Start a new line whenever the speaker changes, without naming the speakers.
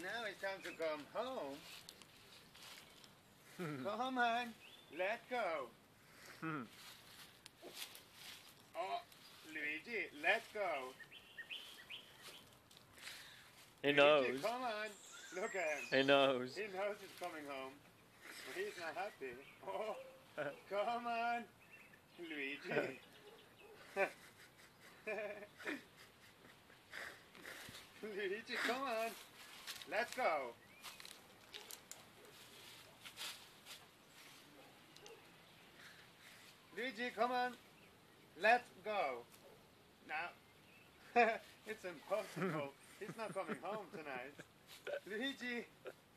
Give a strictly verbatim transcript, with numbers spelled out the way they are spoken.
Now it's time to come home. Come on, let go. Oh, Luigi, let go.
He
Luigi,
knows.
come on. Look at him.
He knows.
He knows he's coming home. But he's not happy. Oh, come on, Luigi. Luigi, come on. Let's go. Luigi, come on. Let's go. Now, it's impossible. He's not coming home tonight. Luigi,